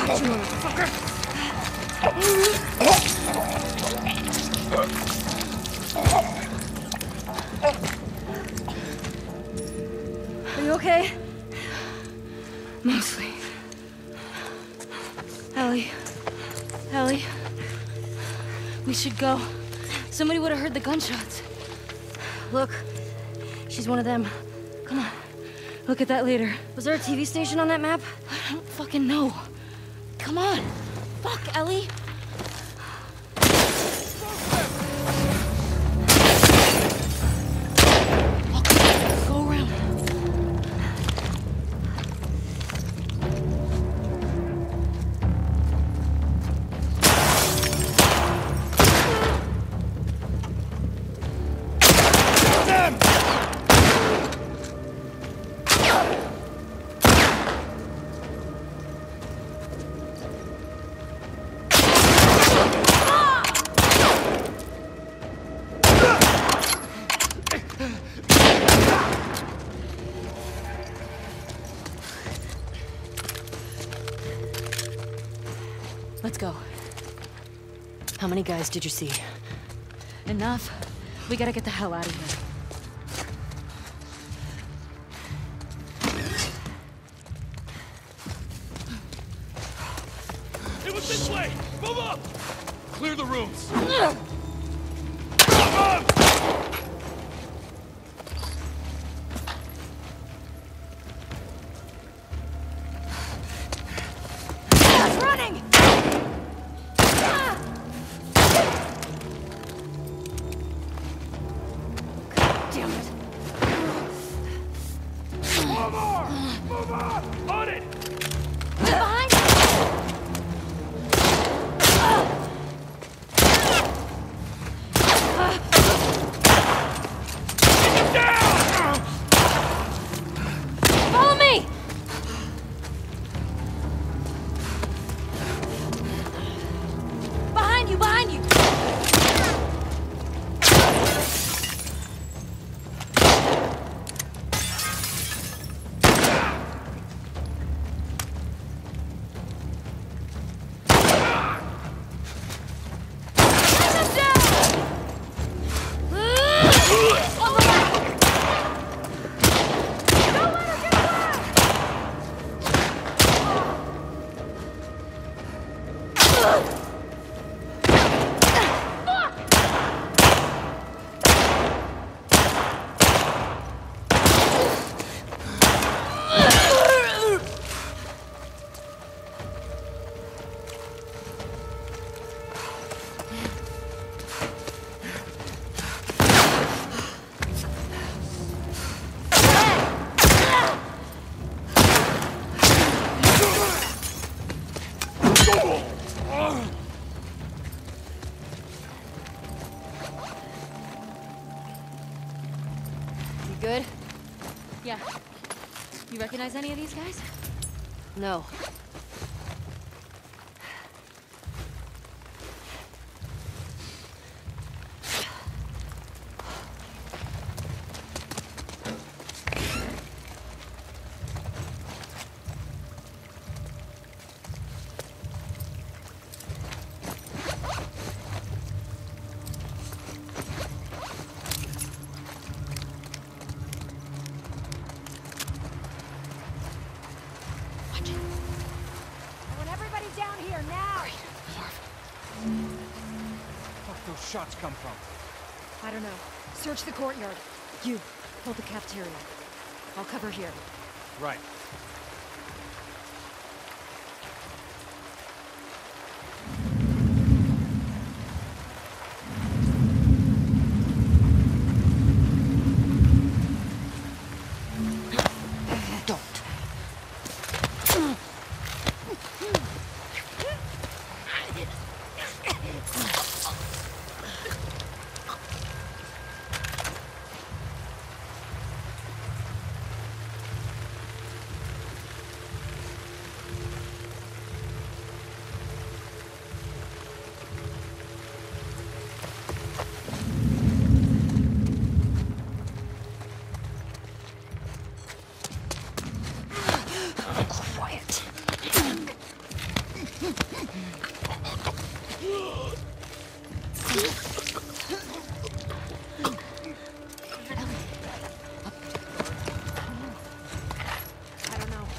Got you, motherfucker! Are you okay? Mostly. Ellie. We should go. Somebody would have heard the gunshots. Look, she's one of them. Come on. Look at that later. Was there a TV station on that map? I don't fucking know. Come on. Fuck, Ellie. Okay, go around. Let's go. How many guys did you see? Enough. We gotta get the hell out of here. It was this way! Move up! Clear the rooms! Running! Damn it. Move on! Move on! On it! Behind! Down! Follow me! Behind you, behind you! Good? Yeah. You recognize any of these guys? No. Those shots come from? I don't know. Search the courtyard. You, hold the cafeteria. I'll cover here. Right. I don't know.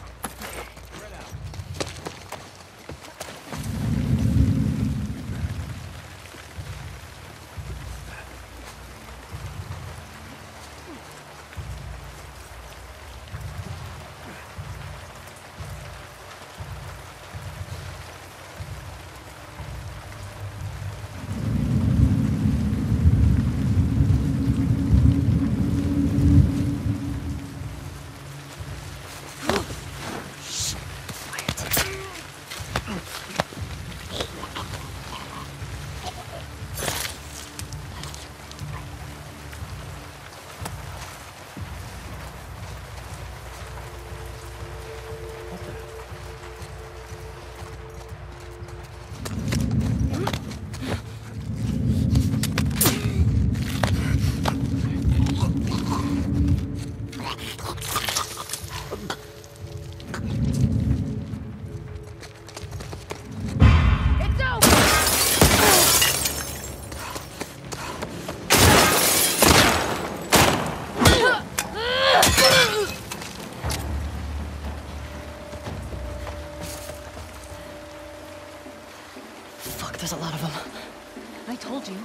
Fuck, there's a lot of them. I told you.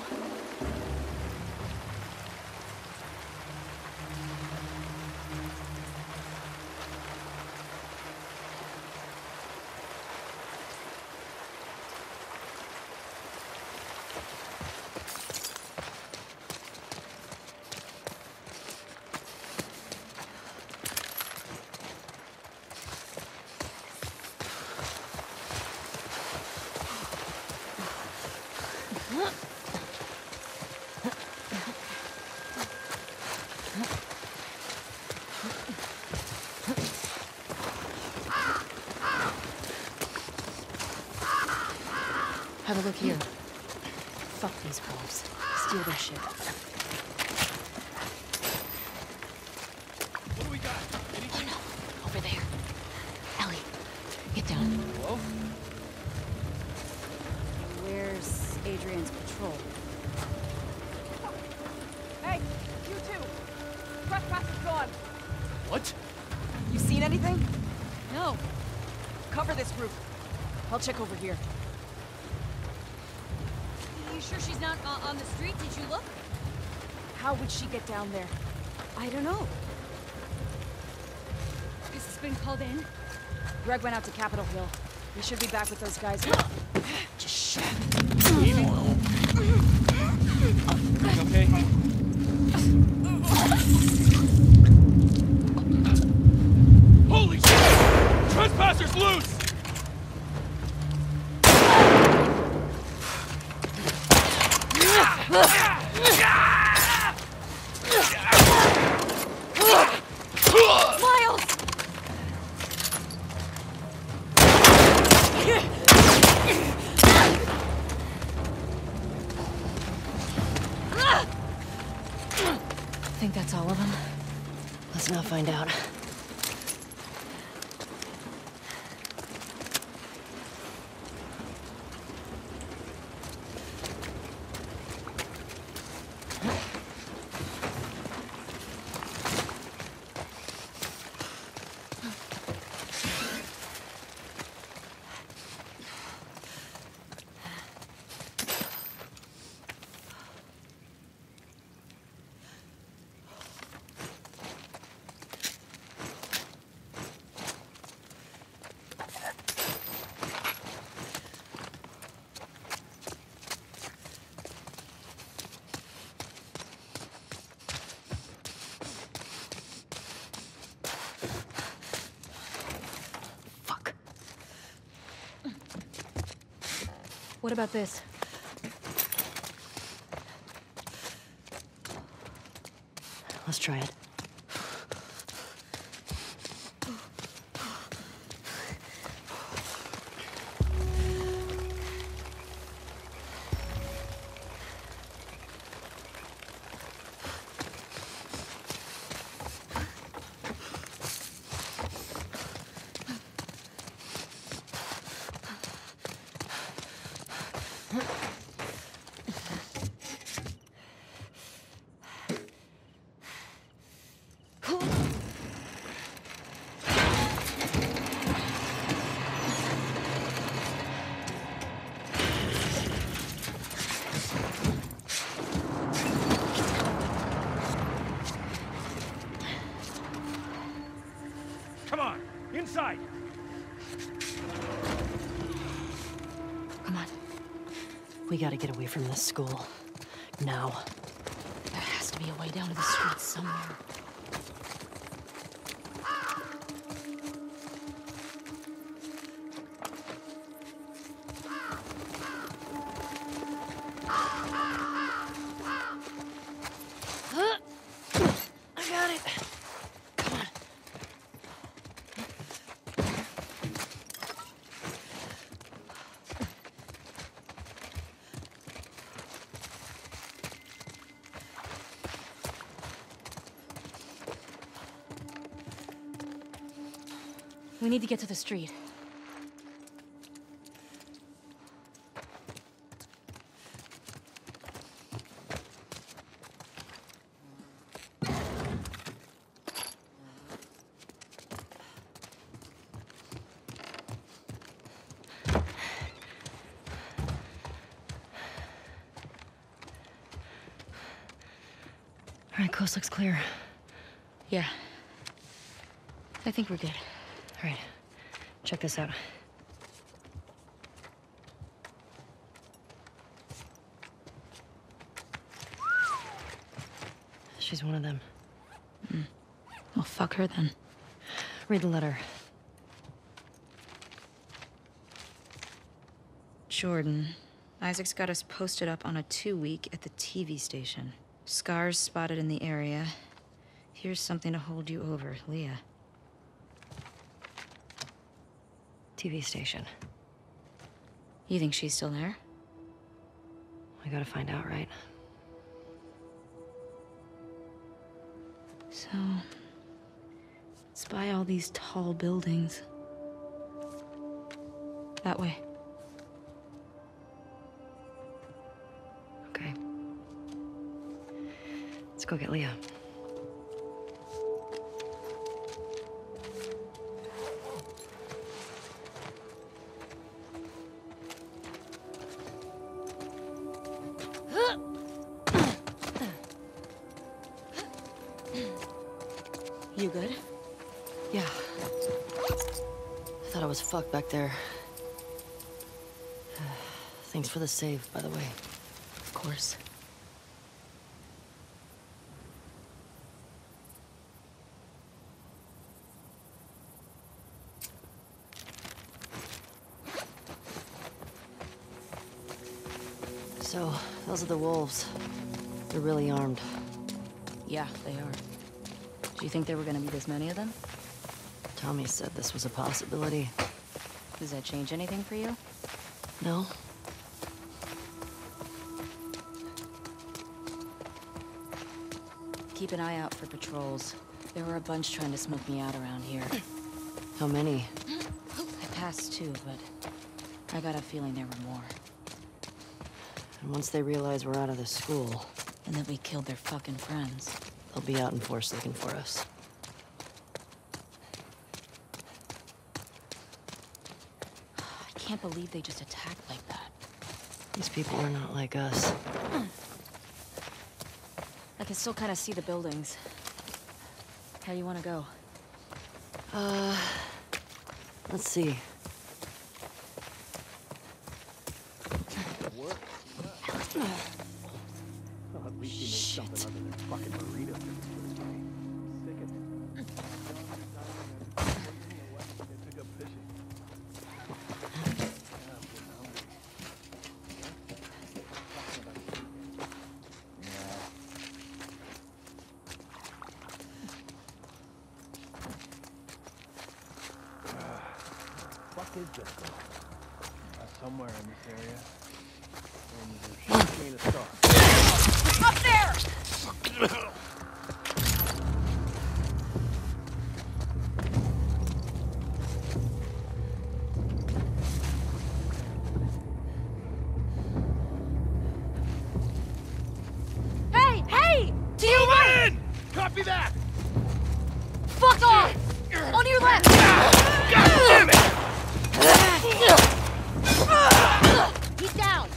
Have a look here. Fuck these wolves. Steal their shit. What do we got? Anything? Oh no, over there. Ellie, get down. Hello? Where's Adrian's patrol? Hey, you two! Trespass is gone. What? You seen anything? No. Cover this group. I'll check over here. You sure she's not on the street? Did you look? How would she get down there? I don't know. This has been called in. Greg went out to Capitol Hill. We should be back with those guys. Just shut Evie? You okay? Holy shit! Trespassers loose! Miles! Think that's all of them? Let's not find out. What about this? Let's try it. Come on, inside! Come on. We gotta get away from this school. Now. There has to be a way down to the streets somewhere. I got it. Come on. We need to get to the street. All right, coast looks clear. Yeah. I think we're good. All right, check this out. She's one of them. Well, fuck her then. Read the letter. Jordan. Isaac's got us posted up on a 2-week at the TV station. Scars spotted in the area. Here's something to hold you over, Leah. TV station. You think she's still there? I gotta find out, right? So... it's by all these tall buildings. That way. Okay. Let's go get Leah. You good? Yeah. I thought I was fucked back there. Thanks for the save, by the way. Of course. So, those are the wolves. They're really armed. Yeah, they are. Do you think there were gonna be this many of them? Tommy said this was a possibility. Does that change anything for you? No? Keep an eye out for patrols. There were a bunch trying to smoke me out around here. How many? I passed 2, but I got a feeling there were more. And once they realize we're out of the school, And that we killed their fucking friends. they'll be out in force looking for us. I can't believe they just attacked like that. These people are not like us. I can still kind of see the buildings. How you want to go? Let's see. Shit. What is this? Somewhere in this area. And there's a chain of stars. Up there! Copy that! Fuck off! On your left! God damn it! He's down!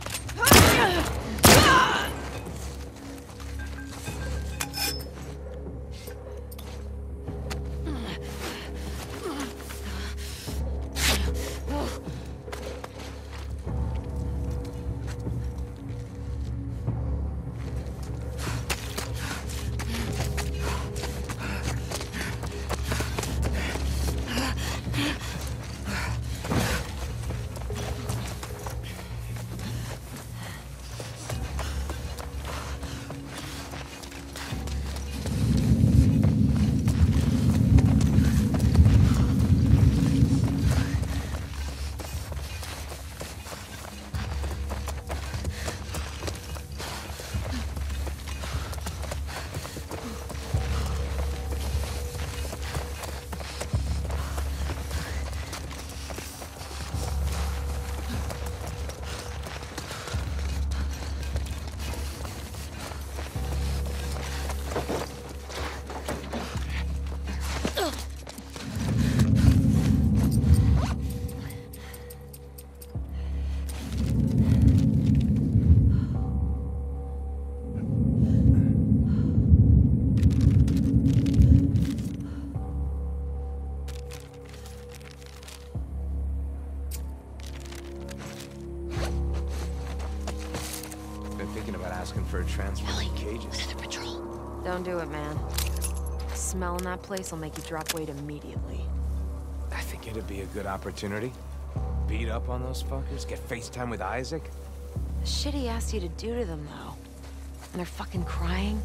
For a transfer from cages. Another patrol. Don't do it, man. Smell in that place will make you drop weight immediately. I think it'd be a good opportunity. Beat up on those fuckers, get FaceTime with Isaac. The shit he asked you to do to them, though. And they're fucking crying.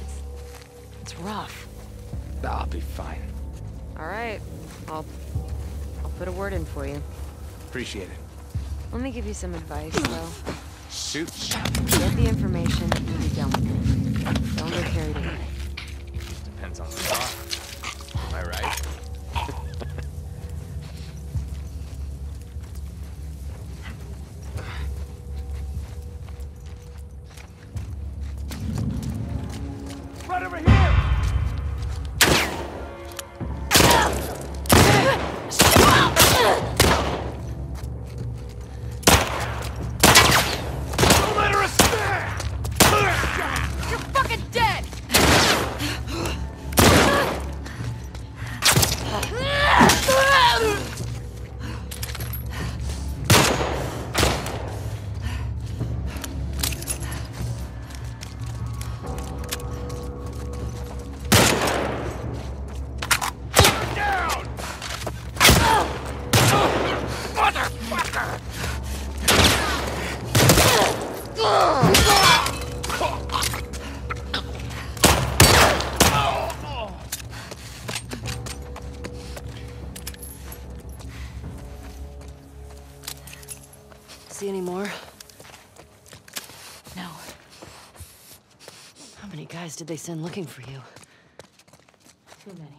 It's rough. I'll be fine. All right. I'll put a word in for you. Appreciate it. Let me give you some advice, though. Shoot. Get the information and be done with it. Don't get carried away. Depends on the car. Am I right? Right over here! Don't let her escape! You're fucking dead! Down! Motherfucker! See any more? No. How many guys did they send looking for you? Too many.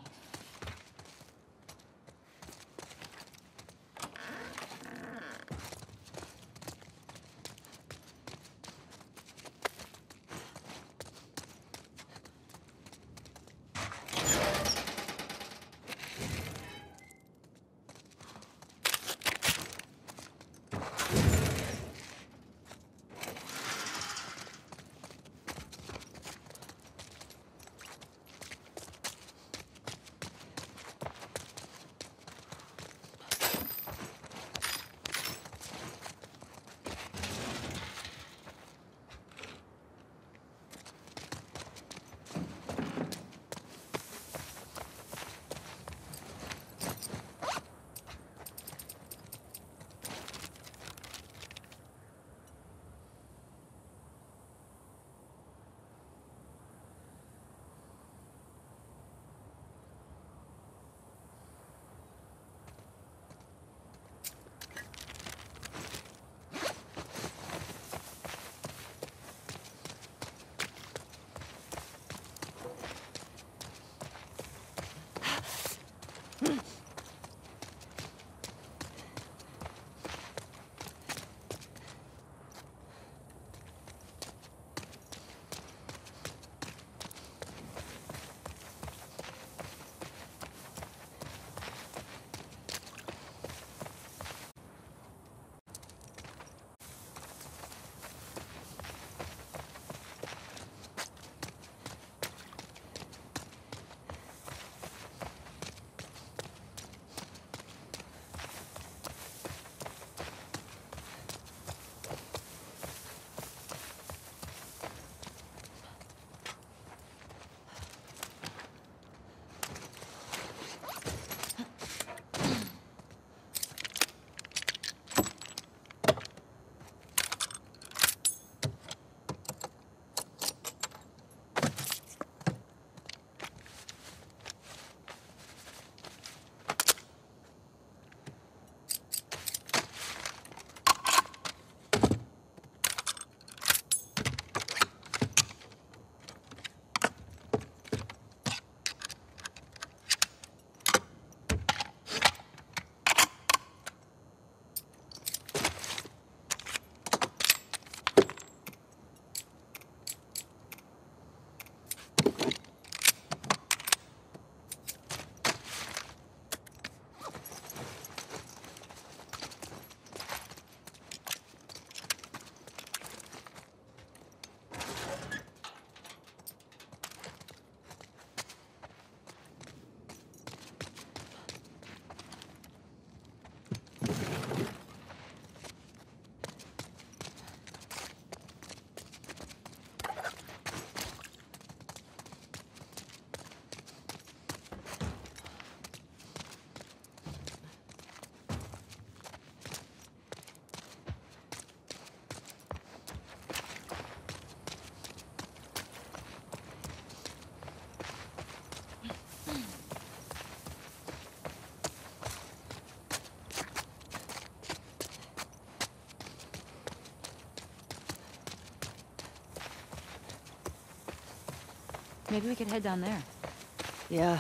Maybe we could head down there. Yeah.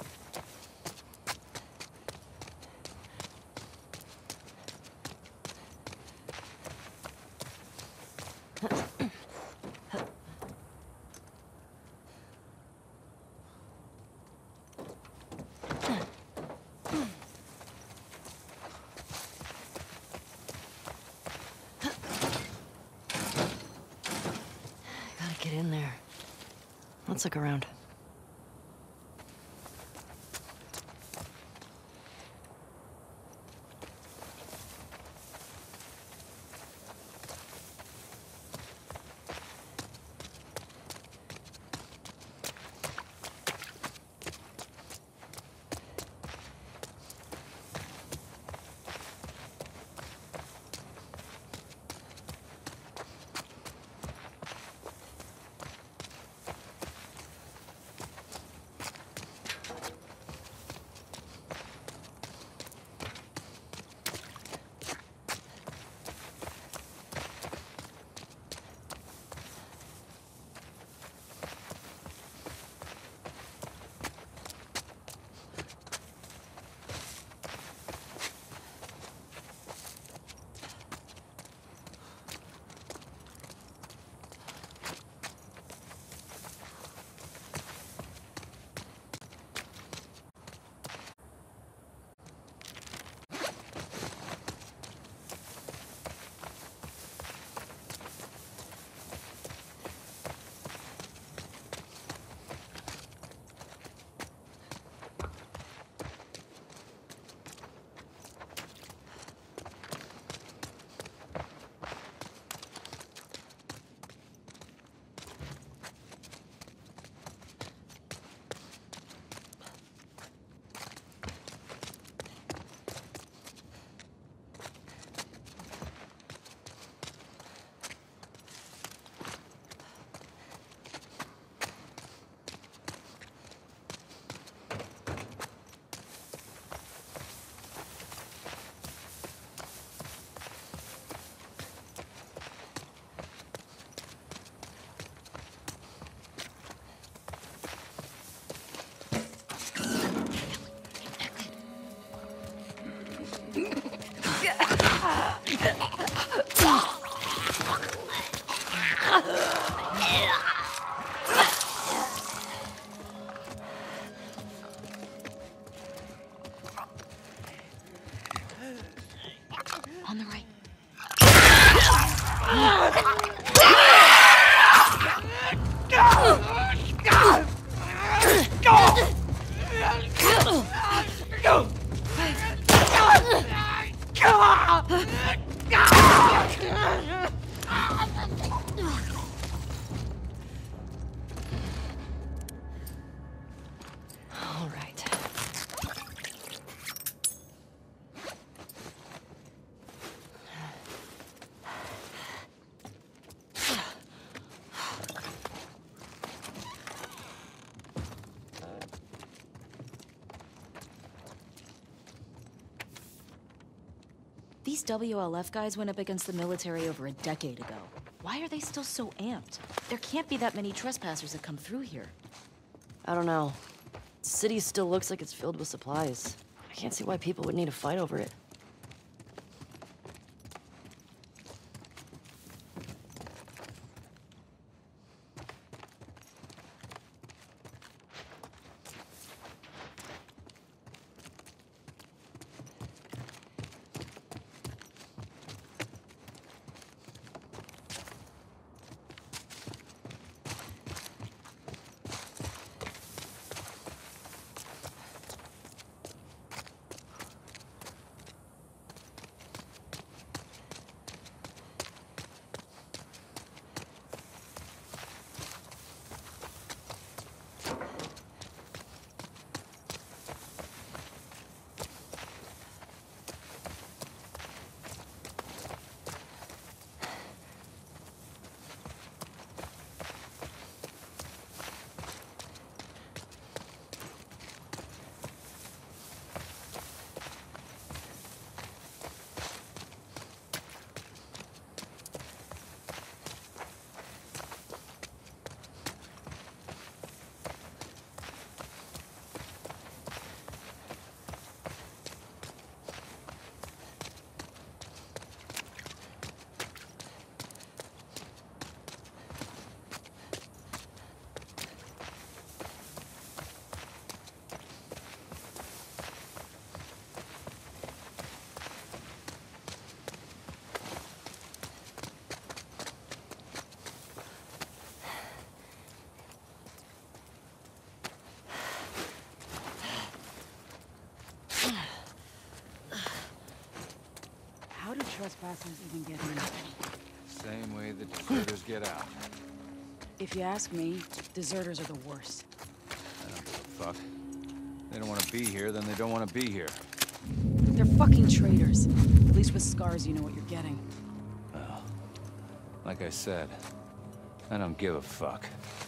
Gotta get in there. Let's look around. On the right. All right. These WLF guys went up against the military over a decade ago. Why are they still so amped? There can't be that many trespassers that come through here. I don't know. The city still looks like it's filled with supplies. I can't see why people would need a fight over it. trespassers even get in? Same way the deserters get out. If you ask me, deserters are the worst. I don't give a fuck. They don't want to be here, then they don't want to be here. They're fucking traitors. At least with scars, you know what you're getting. Well, like I said, I don't give a fuck.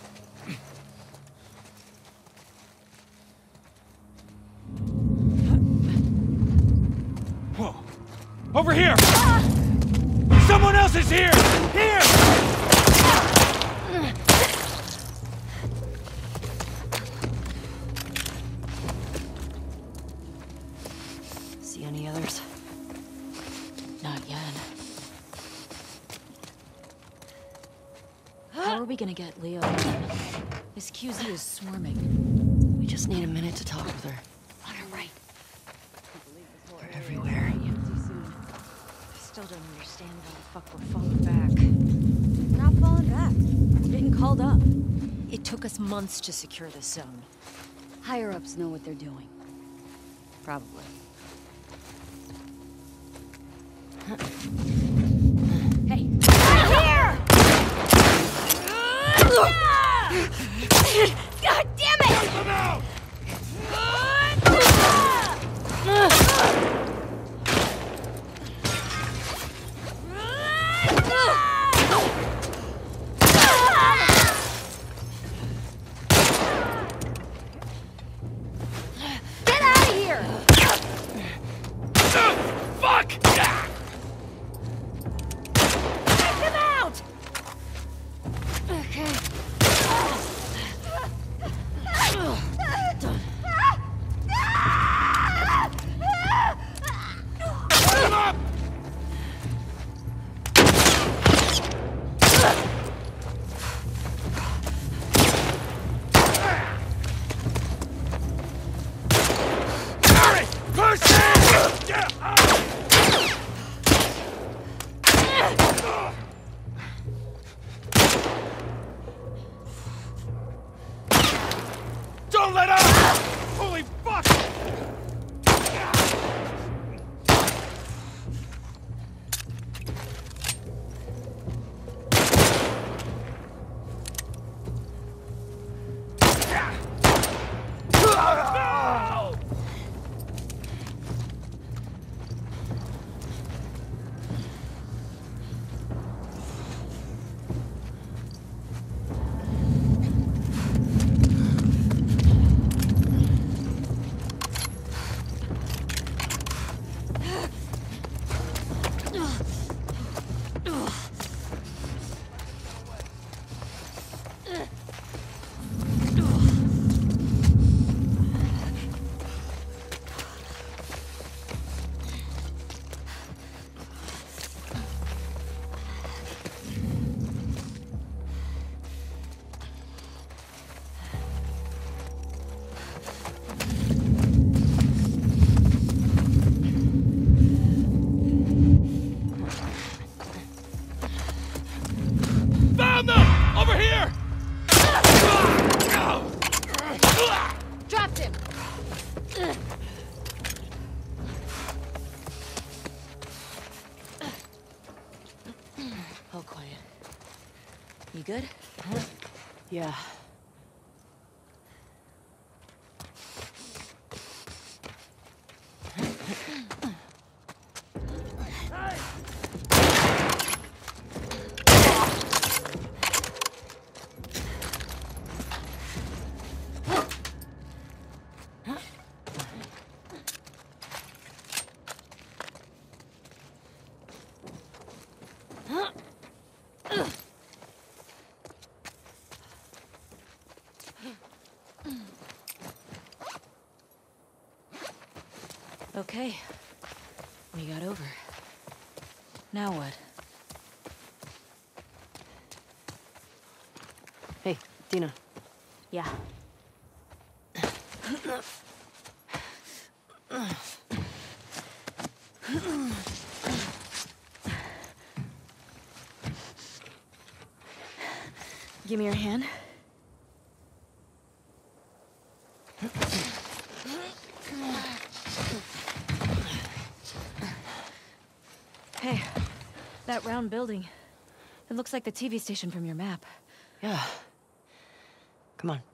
Whoa! Over here! Someone else is here! Here! See any others? Not yet. How are we gonna get Leo? This QZ is swarming. We just need a minute to talk with her. On her right. They're everywhere. I still don't understand why the fuck we're falling back. We're not falling back. We're getting called up. It took us months to secure this zone. Higher-ups know what they're doing. Probably. Hey! God damn it! Get out of here! Fuck! Take him out! Okay. Come up! Hurry! Push it! Get up! Don't let up! Holy fuck! Found them! Over here! Dropped him! All quiet. You good? Yeah. Okay. We got over. Now what? Hey, Dina. Yeah. Give me your hand. Hey. That round building. It looks like the TV station from your map. Yeah. Come on.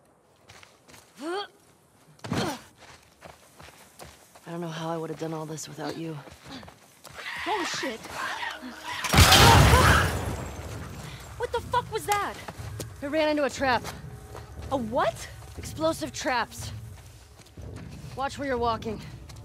I don't know how I would have done all this without you. Oh, shit! What the fuck was that? I ran into a trap. A what? Explosive traps. Watch where you're walking.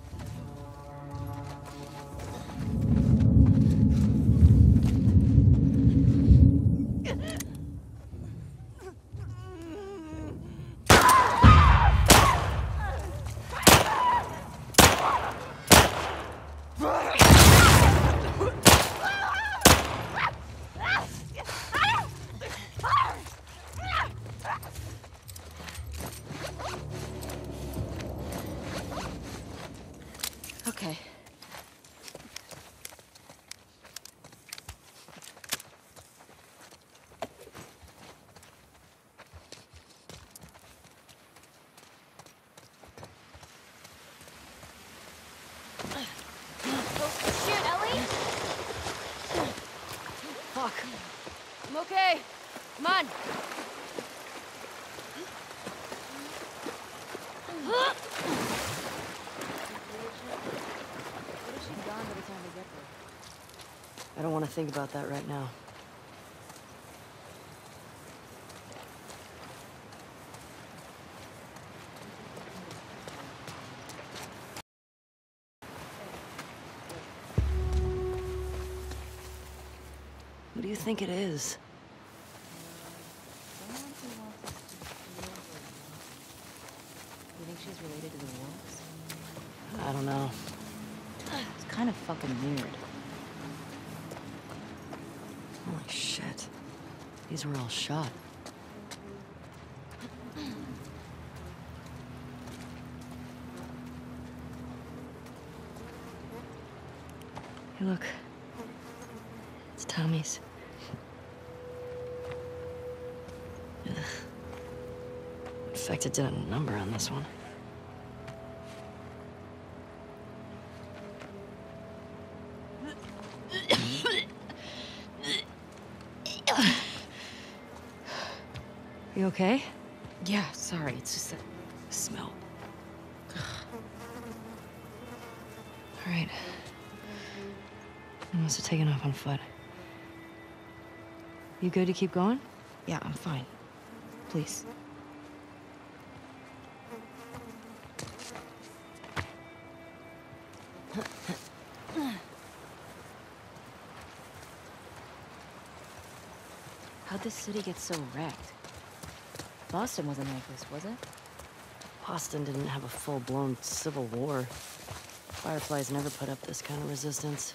Okay. Shit, Ellie! Fuck. I'm okay. Come on. I don't want to think about that right now. Who do you think it is? You think she's related to the wolves? I don't know. It's kind of fucking weird. Holy shit. These were all shot. Hey, look. It's Tommy's. Ugh. Infected did a number on this one. You okay? Yeah, sorry, it's just that smell. All right. I must have taken off on foot. You good to keep going? Yeah, I'm fine. Please. How'd this city get so wrecked? Boston wasn't like this, was it? Boston didn't have a full-blown civil war. Fireflies never put up this kind of resistance.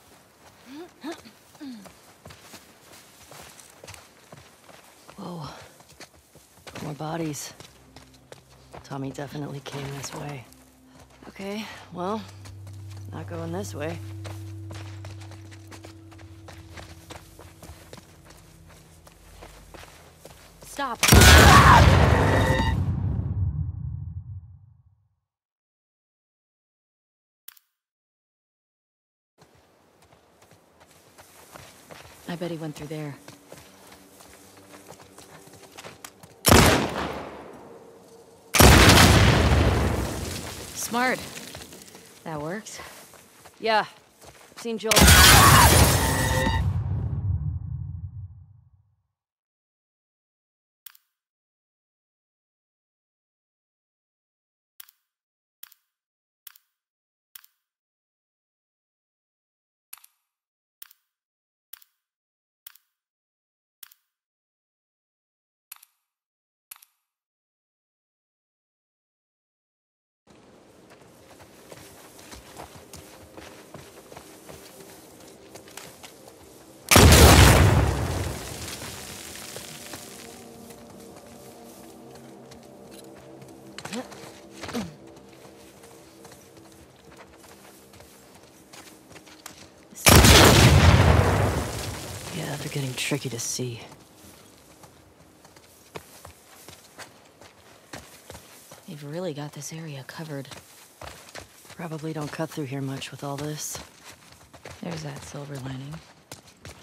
Whoa. More bodies. Tommy definitely came this way. Okay, well, not going this way. Stop! I bet he went through there. Smart. That works. Yeah, seen Joel. Yeah, they're getting tricky to see. They've really got this area covered. Probably don't cut through here much with all this. There's that silver lining.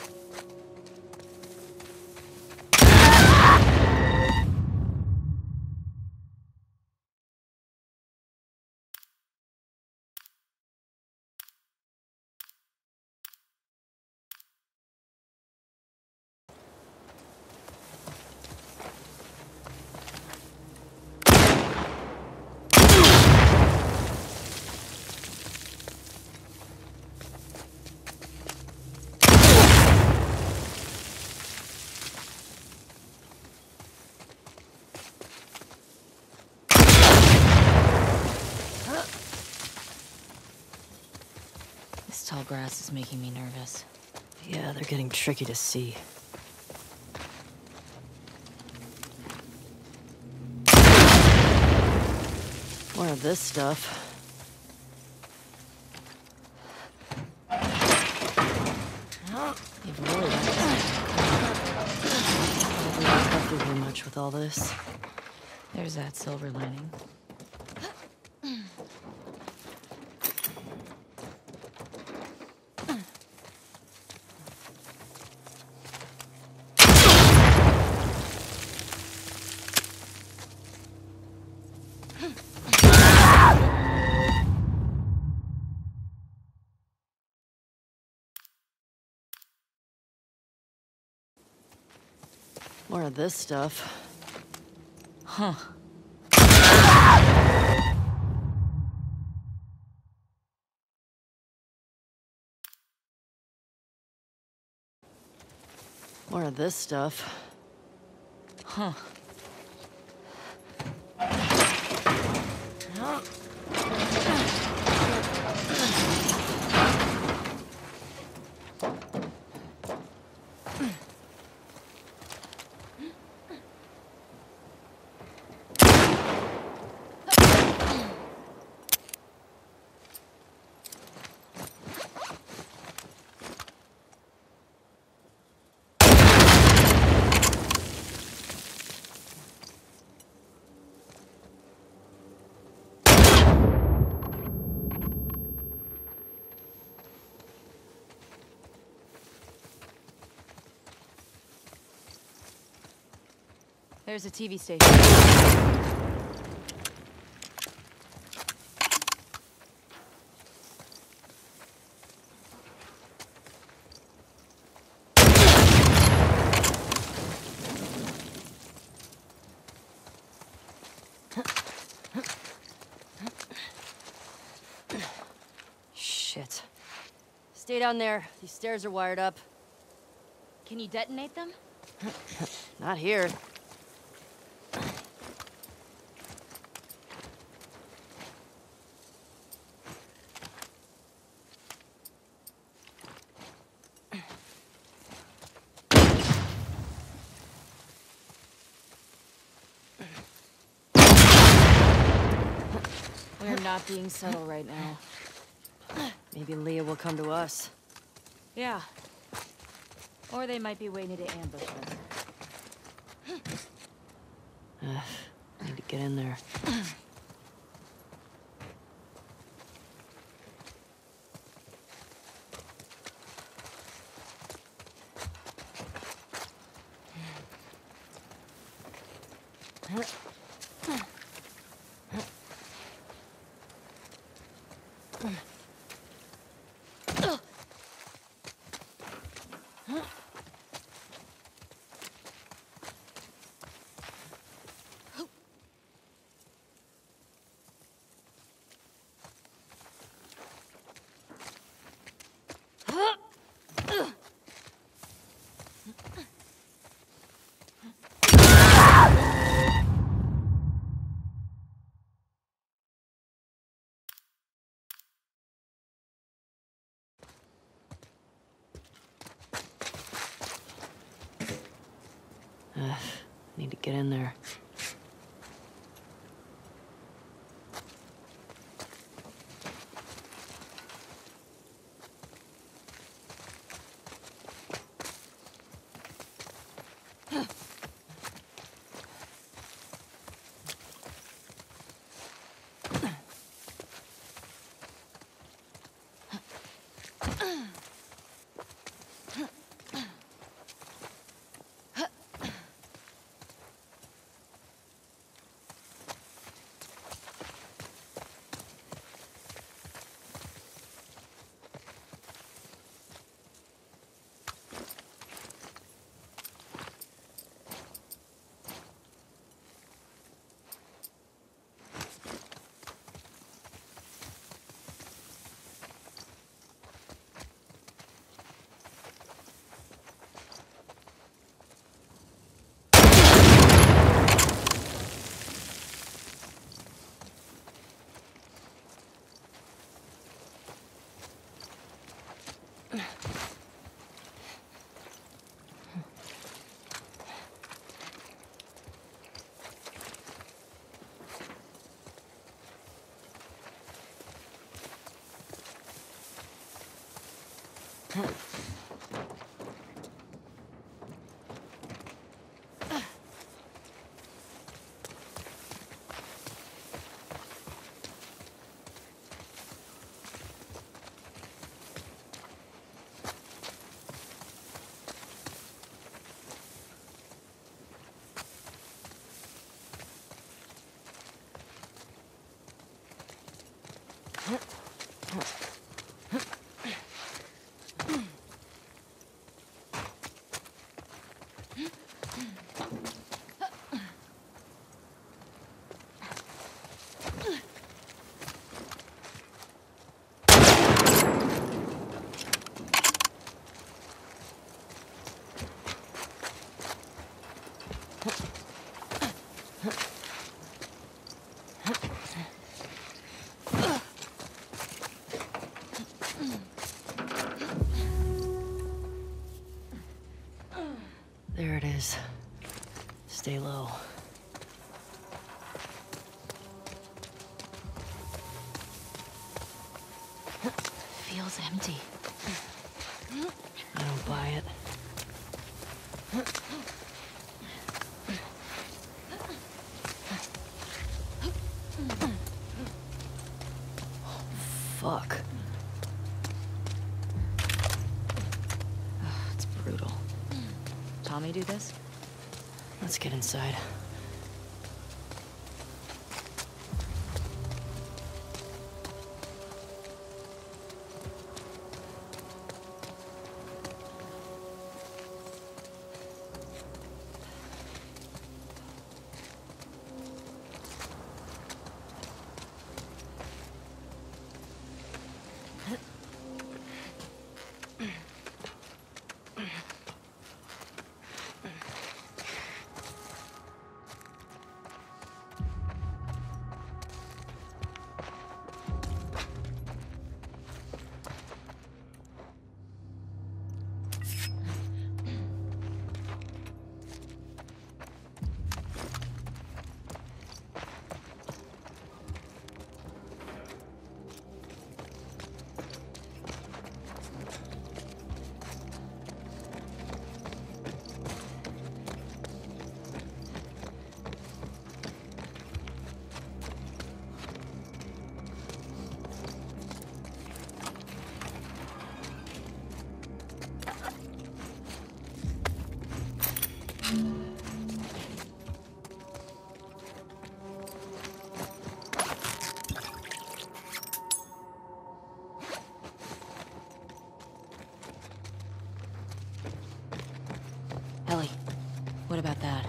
This tall grass is making me nervous. Yeah, they're getting tricky to see. More of this stuff. You've really got probably not got through here much with all this. There's that silver lining. More of this stuff. Huh. More of this stuff. Huh. There's a TV station. Shit. Stay down there. These stairs are wired up. Can you detonate them? Not here. We're not being subtle right now. Maybe Leah will come to us. Yeah. Or they might be waiting to ambush us. Need to get in there. Need to get in there. There it is. Stay low. Feels empty. I don't buy it. Fuck. It's brutal. Tommy do this? Let's get inside. Ellie, what about that?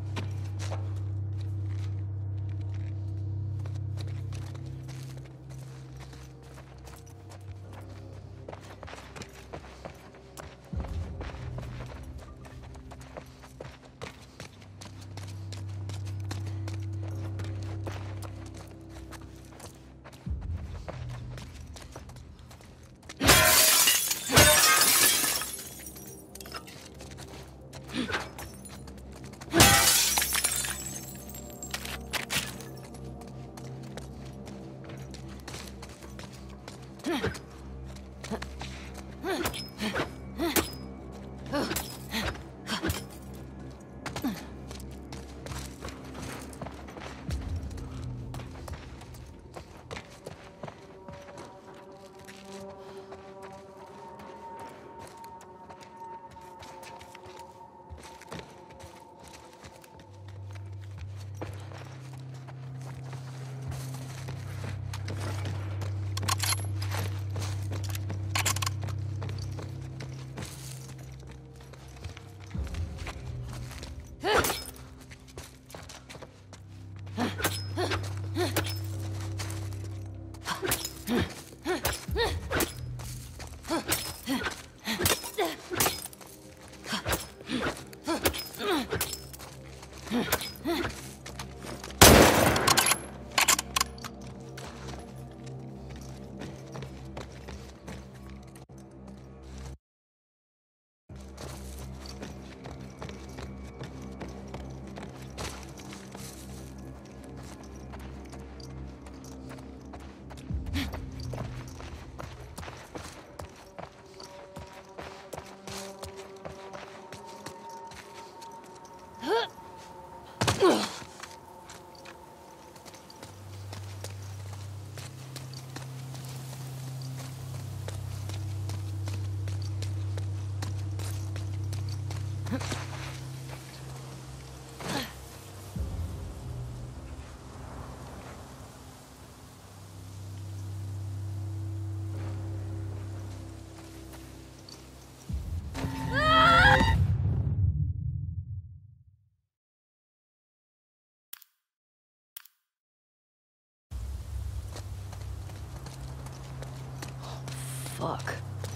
Fuck.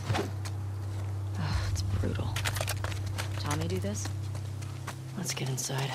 It's brutal. Tommy do this? Let's get inside.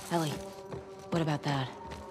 Ellie, what about that?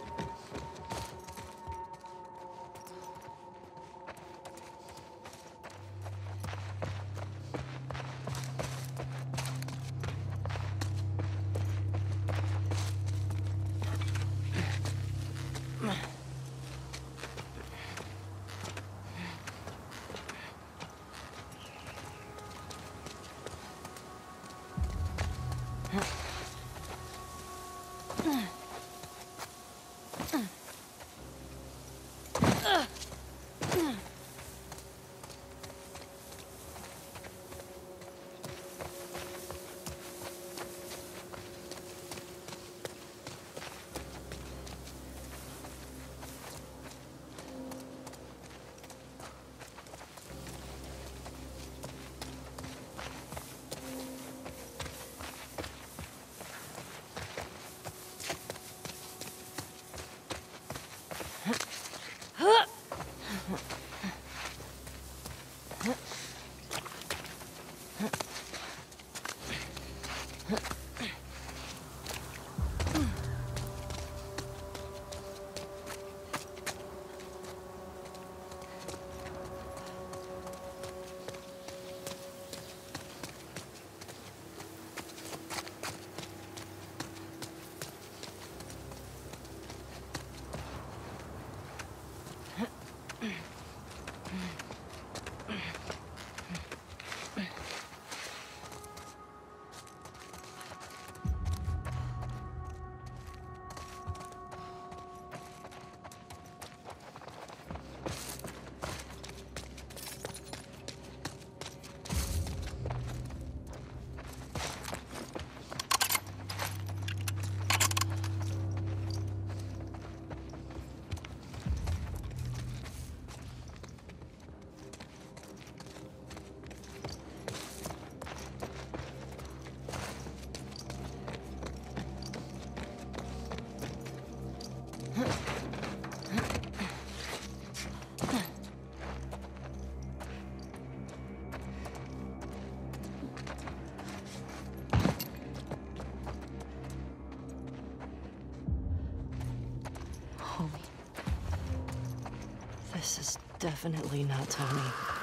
This is definitely not Tony.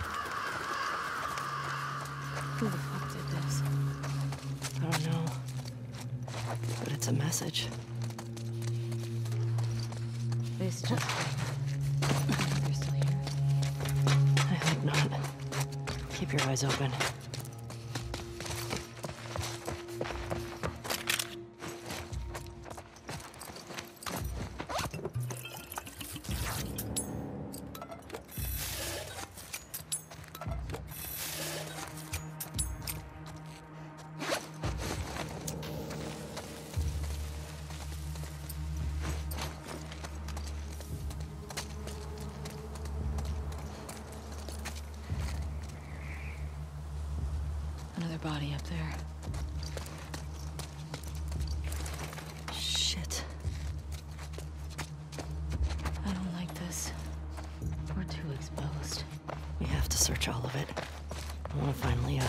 Who the fuck did this? I don't know. But it's a message. This just... You're still here? I hope not. Keep your eyes open. Another body up there. Shit. I don't like this. We're too exposed. We have to search all of it. I want to find Leah.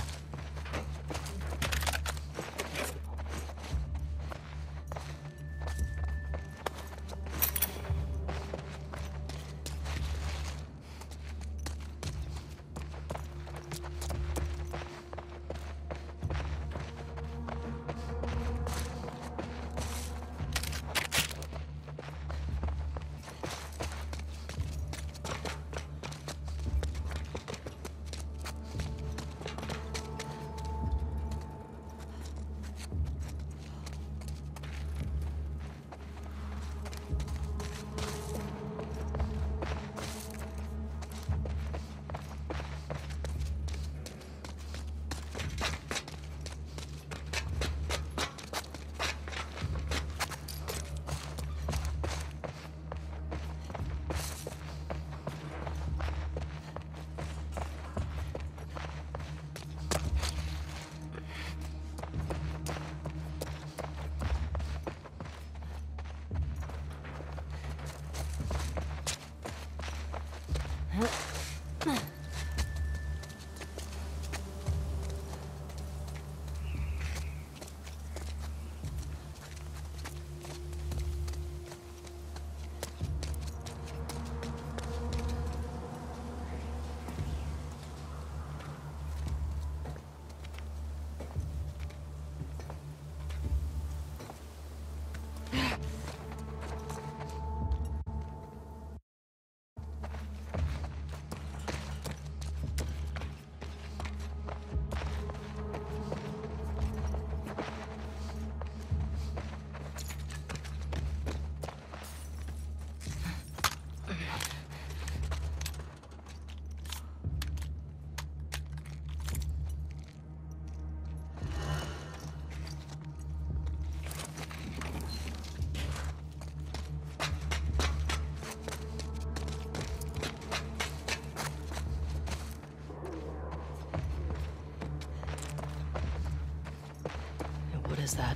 was that?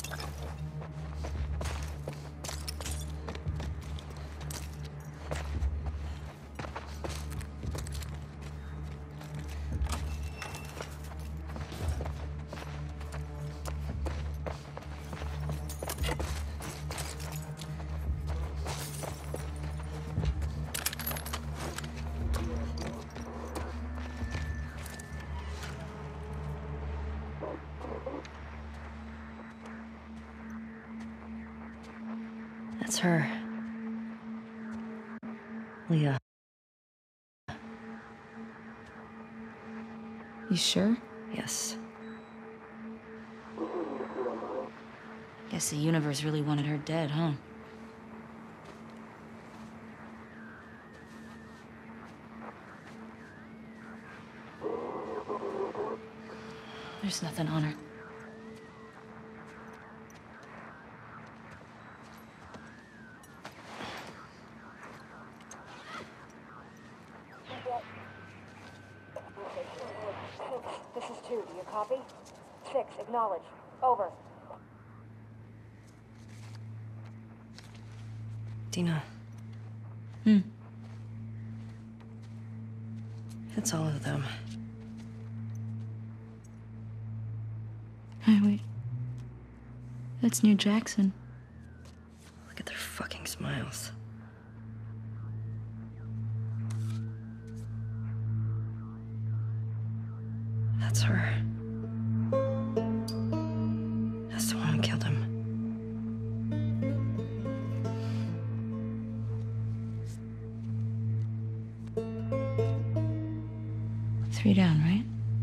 That's her. Leah. You sure? Yes. Guess the universe really wanted her dead, huh? There's nothing on her. This is 2. Do you copy? 6. Acknowledge. Over. Dina. It's all of them. Hey, wait. That's New Jackson. Look at their fucking smiles. That's her. That's the one who killed him. Three down, right?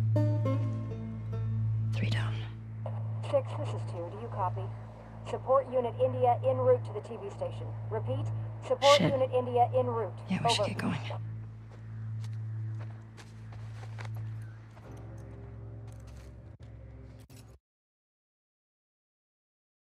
3 down. 6. This is 2. Do you copy? Support Unit India en route to the TV station. Repeat. Support Shit. Unit India en route. Yeah, we should Over. get going.